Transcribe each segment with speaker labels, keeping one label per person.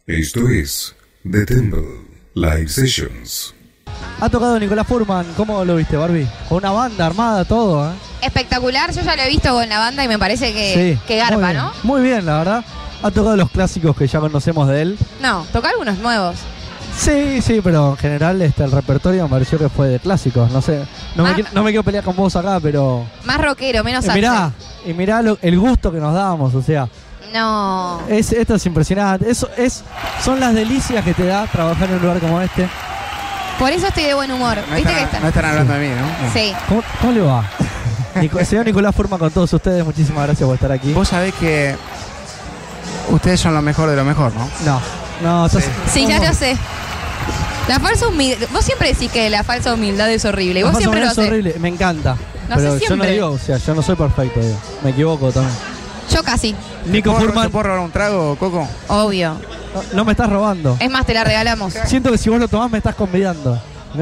Speaker 1: Esto es The Temple Live Sessions.
Speaker 2: Ha tocado Nicolás Furman, ¿cómo lo viste, Barbie? Con una banda armada, todo, ¿eh?
Speaker 3: Espectacular, yo ya lo he visto con la banda y me parece que garpa, ¿no?
Speaker 2: Muy bien, la verdad. Ha tocado los clásicos que ya conocemos de él.
Speaker 3: No, tocó algunos nuevos.
Speaker 2: Sí, pero en general el repertorio me pareció que fue de clásicos. No sé, no me quiero pelear con vos acá, pero...
Speaker 3: Más rockero, menos salsa.
Speaker 2: Mirá el gusto que nos damos, o sea...
Speaker 3: No.
Speaker 2: Esto es impresionante. Son las delicias que te da trabajar en un lugar como este.
Speaker 3: Por eso estoy de buen humor.
Speaker 4: No
Speaker 3: ¿Viste
Speaker 4: están,
Speaker 3: que
Speaker 4: no están hablando de mí, ¿no?
Speaker 3: Sí.
Speaker 2: ¿Cómo le va? Señor Nicolás Furman con todos ustedes, muchísimas gracias por estar aquí.
Speaker 4: Vos sabés que ustedes son lo mejor de lo mejor, ¿no?
Speaker 2: No,
Speaker 3: sí, ya lo sé. La falsa humildad. Vos siempre decís que la falsa humildad es horrible. Y vos siempre lo haces.
Speaker 2: Es horrible, me encanta.
Speaker 3: No
Speaker 2: pero
Speaker 3: sé,
Speaker 2: yo no
Speaker 3: siempre.
Speaker 2: digo, o sea, yo no soy perfecto, digo. Me equivoco también.
Speaker 3: Yo casi.
Speaker 2: Nico Furman.
Speaker 4: ¿Te puedo robar un trago, Coco?
Speaker 3: Obvio.
Speaker 2: No me estás robando.
Speaker 3: Es más, te la regalamos.
Speaker 2: Siento que si vos lo tomás me estás convidando.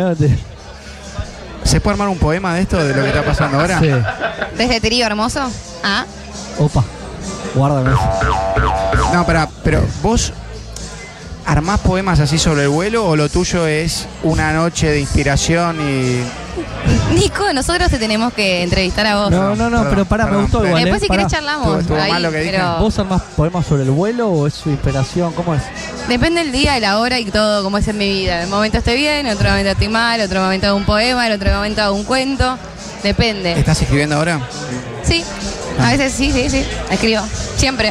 Speaker 4: ¿Se puede armar un poema de esto, de lo que está pasando ahora?
Speaker 2: Sí.
Speaker 3: ¿Desde Trío Hermoso? Ah.
Speaker 2: Opa, guárdame eso.
Speaker 4: No, pero vos armás poemas así sobre el vuelo o lo tuyo es una noche de inspiración y...
Speaker 3: Nico, nosotros te tenemos que entrevistar a vos.
Speaker 2: No, pero pará, me gustó igual.
Speaker 3: Después si querés charlamos.
Speaker 4: Estuvo
Speaker 3: ahí,
Speaker 4: mal lo que dije.
Speaker 3: pero
Speaker 2: ¿Vos armás poemas sobre el vuelo o es su inspiración? ¿Cómo es?
Speaker 3: depende del día, de la hora y todo, como es en mi vida. En un momento estoy bien, en otro momento estoy mal, en otro momento hago un poema, en otro momento hago un cuento. Depende.
Speaker 4: ¿Estás escribiendo ahora?
Speaker 3: Sí, a veces sí, escribo. Siempre.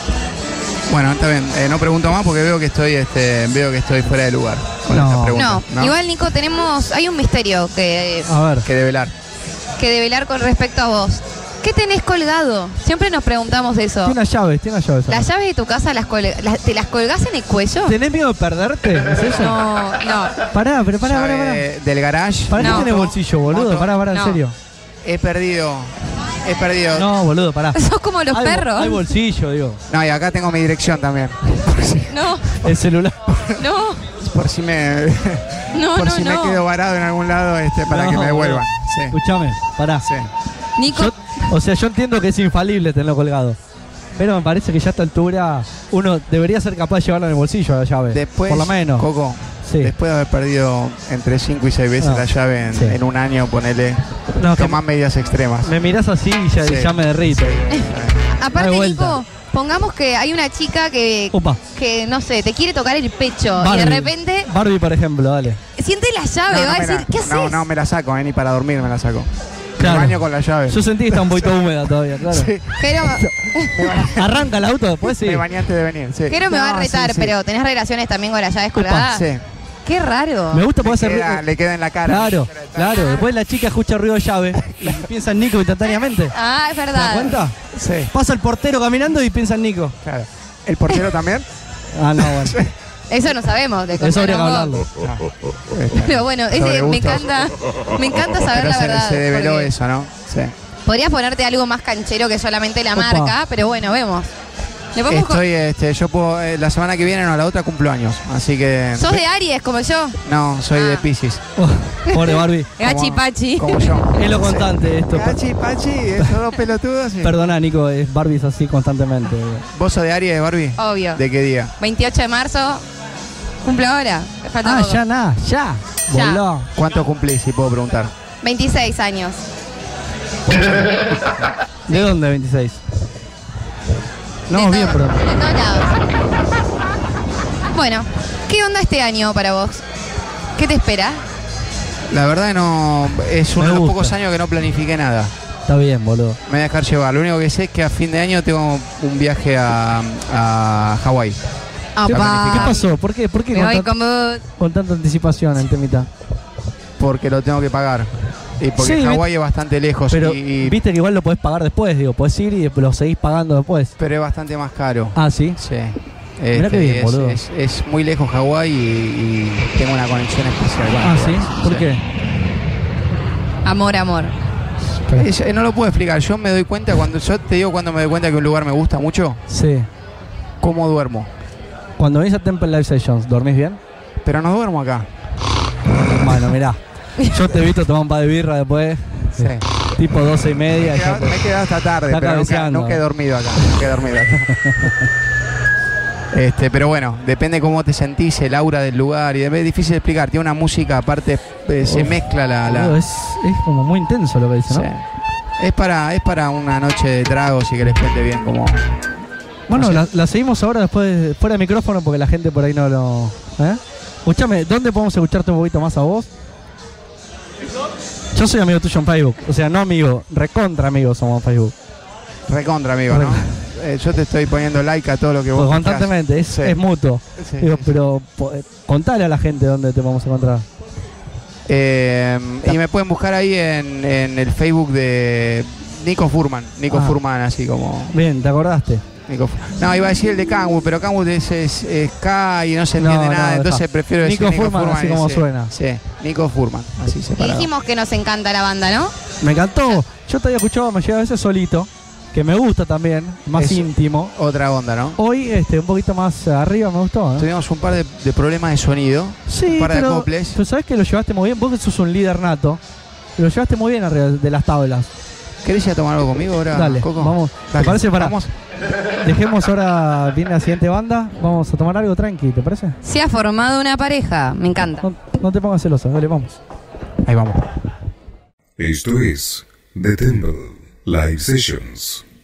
Speaker 4: Bueno, está bien. No pregunto más porque veo que estoy fuera de lugar con
Speaker 2: No.
Speaker 4: estas preguntas.
Speaker 3: No, igual Nico, hay un misterio
Speaker 2: A ver.
Speaker 4: Que develar.
Speaker 3: que develar con respecto a vos. ¿Qué tenés colgado? Siempre nos preguntamos eso.
Speaker 2: Tiene llaves.
Speaker 3: ¿Las llaves de tu casa te las colgás en el cuello?
Speaker 2: ¿Tenés miedo de perderte? ¿Es eso?
Speaker 3: No.
Speaker 2: Pará.
Speaker 4: Del garage.
Speaker 2: ¿Para qué
Speaker 3: No.
Speaker 2: tenés bolsillo, boludo?
Speaker 4: Moto.
Speaker 2: Pará, en
Speaker 3: No.
Speaker 2: serio.
Speaker 4: He perdido.
Speaker 2: No, boludo, pará.
Speaker 3: Sos como los perros.
Speaker 2: Hay bolsillo, digo.
Speaker 4: No, y acá tengo mi dirección también.
Speaker 3: No,
Speaker 2: El celular.
Speaker 3: no,
Speaker 4: Por si me me quedo varado en algún lado para
Speaker 2: No,
Speaker 4: que me devuelvan. Sí.
Speaker 2: Escuchame, pará.
Speaker 4: Sí.
Speaker 3: Nico,
Speaker 2: Yo entiendo que es infalible tenerlo colgado. Pero me parece que ya a esta altura uno debería ser capaz de llevarlo en el bolsillo la llave.
Speaker 4: Después,
Speaker 2: por lo menos.
Speaker 4: Coco,
Speaker 2: Sí.
Speaker 4: después de haber perdido entre 5 y 6 veces
Speaker 2: No,
Speaker 4: la llave
Speaker 2: sí.
Speaker 4: en un año, ponele,
Speaker 2: No, que
Speaker 4: tomás medidas extremas.
Speaker 2: me mirás así y ya,
Speaker 4: Sí.
Speaker 2: ya me derrito.
Speaker 3: aparte
Speaker 2: Hay vuelta.
Speaker 3: Nico, pongamos que hay una chica que
Speaker 2: Opa.
Speaker 3: no sé, te quiere tocar el pecho y
Speaker 2: Barbie.
Speaker 3: de repente
Speaker 2: Barbie, por ejemplo, dale.
Speaker 3: siente la llave, va a decir, ¿qué haces?
Speaker 4: No, me la saco, ni para dormir me la saco.
Speaker 2: Claro.
Speaker 4: Me baño con la llave.
Speaker 2: Yo sentí que está un poquito húmeda todavía, claro.
Speaker 4: Sí,
Speaker 3: Pero
Speaker 2: Arranca el auto después, sí.
Speaker 4: me bañé antes de venir. Sí.
Speaker 3: Jero me va a
Speaker 4: No,
Speaker 3: retar,
Speaker 4: sí, sí.
Speaker 3: pero ¿tenés relaciones también con las llaves colgadas?
Speaker 4: Sí.
Speaker 3: Qué raro.
Speaker 2: Me gusta poder hacer.
Speaker 4: Le queda en la cara.
Speaker 2: Claro. Después la chica escucha ruido de llave y piensa en Nico instantáneamente.
Speaker 3: Ah, es
Speaker 2: ¿Te das
Speaker 3: verdad.
Speaker 2: cuenta?
Speaker 4: Sí,
Speaker 2: Pasa el portero caminando y piensa en Nico.
Speaker 4: claro. ¿El portero también?
Speaker 2: Ah, no, bueno.
Speaker 3: Eso no sabemos. De
Speaker 2: Eso habría que
Speaker 3: contarnos vos.
Speaker 2: hablarlo.
Speaker 3: Pero bueno,
Speaker 4: Sobre
Speaker 3: me
Speaker 4: gustos.
Speaker 3: encanta saber
Speaker 4: Pero
Speaker 3: la verdad.
Speaker 4: se develó
Speaker 3: porque
Speaker 4: eso, ¿no? Sí.
Speaker 3: podrías ponerte algo más canchero que solamente la
Speaker 2: Opa.
Speaker 3: marca, pero bueno, vemos. Le podemos
Speaker 4: Yo puedo, la semana que viene, no, la otra cumplo años, así que...
Speaker 3: ¿Sos de Aries como yo?
Speaker 4: No, soy de
Speaker 3: Ah.
Speaker 4: Piscis.
Speaker 2: Oh, pobre Barbie.
Speaker 3: Gachi Pachi.
Speaker 4: Como yo.
Speaker 2: Es lo constante esto.
Speaker 4: Gachi, Pachi, esos dos pelotudos. Sí.
Speaker 2: Perdona, Nico, Barbie es así constantemente.
Speaker 4: ¿Vos sos de Aries, Barbie?
Speaker 3: Obvio.
Speaker 4: ¿De qué día?
Speaker 3: 28 de marzo. Cumple ahora. Me falta poco.
Speaker 2: Ya.
Speaker 3: Ya.
Speaker 2: Voló.
Speaker 4: ¿Cuánto cumplís, si puedo preguntar?
Speaker 3: 26 años.
Speaker 2: ¿De dónde 26? No,
Speaker 3: De
Speaker 2: bien
Speaker 3: todo-
Speaker 2: pronto.
Speaker 3: De todos lados. Bueno, ¿qué onda este año para vos? ¿Qué te espera?
Speaker 4: La verdad no, es uno
Speaker 2: Me
Speaker 4: de los
Speaker 2: gusta.
Speaker 4: pocos años que no planifiqué nada.
Speaker 2: Está bien, boludo.
Speaker 4: Me voy a dejar llevar. Lo único que sé es que a fin de año tengo un viaje a Hawái.
Speaker 3: Opa.
Speaker 2: ¿Qué pasó? ¿Por qué
Speaker 3: Me voy con vos.
Speaker 2: con tanta anticipación en temita?
Speaker 4: Porque lo tengo que pagar. Y porque
Speaker 2: Sí,
Speaker 4: Hawái es bastante lejos.
Speaker 2: Pero
Speaker 4: y-
Speaker 2: viste que igual lo podés pagar después, digo. Podés ir y después lo seguís pagando después.
Speaker 4: pero es bastante más caro.
Speaker 2: Ah, ¿sí?
Speaker 4: Sí.
Speaker 2: Mirá qué bien, boludo.
Speaker 4: es muy lejos Hawái y tengo una conexión especial. con
Speaker 2: Ah,
Speaker 4: Hawái.
Speaker 2: ¿sí? ¿Por qué?
Speaker 3: Amor.
Speaker 4: No lo puedo explicar. Yo me doy cuenta yo te digo cuando me doy cuenta que un lugar me gusta mucho,
Speaker 2: Sí.
Speaker 4: cómo duermo.
Speaker 2: Cuando venís a Temple Live Sessions, ¿dormís bien?
Speaker 4: Pero no duermo acá.
Speaker 2: Bueno, mirá. Yo te he visto tomar un par de birra después.
Speaker 4: Sí.
Speaker 2: Tipo 12:30. ya-
Speaker 4: Me he quedado hasta tarde,
Speaker 2: Está
Speaker 4: pero
Speaker 2: cabeceando.
Speaker 4: nunca he dormido acá. Nunca he dormido acá. Pero bueno, depende cómo te sentís, el aura del lugar, y es difícil de explicar. Tiene una música, aparte se mezcla
Speaker 2: Boludo, es como muy intenso lo que dice, ¿no?
Speaker 4: Sí. Es para una noche de tragos y que les cuente bien como...
Speaker 2: Bueno,
Speaker 4: no sé.
Speaker 2: la seguimos ahora después fuera de micrófono porque la gente por ahí no lo... Escúchame, ¿dónde podemos escucharte un poquito más a vos? Yo soy amigo tuyo en Facebook. O sea, no amigo, recontra amigos somos en Facebook.
Speaker 4: Recontra, amigo, ¿no? Yo te estoy poniendo like a todo lo que vos...
Speaker 2: Pues constantemente,
Speaker 4: Sí.
Speaker 2: es mutuo.
Speaker 4: Sí,
Speaker 2: Digo,
Speaker 4: sí.
Speaker 2: pero contale a la gente dónde te podemos encontrar.
Speaker 4: Y me pueden buscar ahí en el Facebook de Nico Furman. Nico Furman, así como...
Speaker 2: Bien, ¿te acordaste?
Speaker 4: No, iba a decir el de Canwood, pero Canwood es K y no se entiende nada, entonces prefiero decir
Speaker 2: Nico Furman, así como suena.
Speaker 4: Sí, Nico Furman, así
Speaker 3: Y
Speaker 4: separado.
Speaker 3: dijimos que nos encanta la banda, ¿no?
Speaker 2: Me encantó. Yo te había escuchado, me lleva a veces solito, que me gusta también, más
Speaker 4: Es
Speaker 2: íntimo.
Speaker 4: Otra onda, ¿no?
Speaker 2: Hoy un poquito más arriba me gustó.
Speaker 4: Tuvimos un par de problemas de sonido,
Speaker 2: Sí,
Speaker 4: un par de
Speaker 2: pero
Speaker 4: acoples.
Speaker 2: tú sabes que lo llevaste muy bien. Vos que sos un líder nato, lo llevaste muy bien arriba de las tablas.
Speaker 4: ¿Querés ir a tomar algo conmigo ahora,
Speaker 2: Dale,
Speaker 4: Coco?
Speaker 2: vamos.
Speaker 4: Dale,
Speaker 2: ¿Te parece? Pará.
Speaker 4: vamos.
Speaker 2: Dejemos ahora, viene la siguiente banda. Vamos a tomar algo tranqui, ¿te parece?
Speaker 3: Se ha formado una pareja, me encanta.
Speaker 2: No te pongas celosa, dale, vamos.
Speaker 4: Ahí vamos.
Speaker 1: Esto es The Temple Live Sessions.